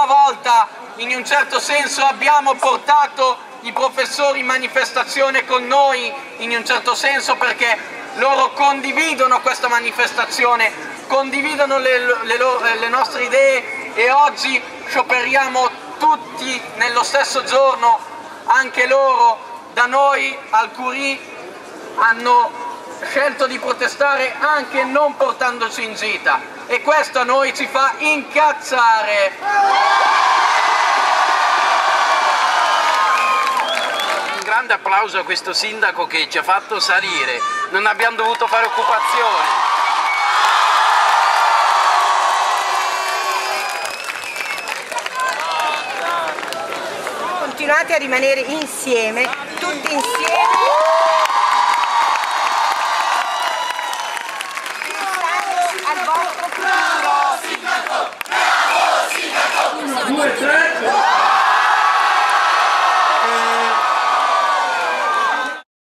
prima volta in un certo senso abbiamo portato i professori in manifestazione con noi, in un certo senso, perché loro condividono questa manifestazione, condividono le nostre idee, e oggi scioperiamo tutti nello stesso giorno, anche loro. Da noi al Curie hanno scelto di protestare anche non portandoci in gita, e questo a noi ci fa incazzare. Un grande applauso a questo sindaco che ci ha fatto salire, non abbiamo dovuto fare occupazioni. Continuate a rimanere insieme, tutti insieme.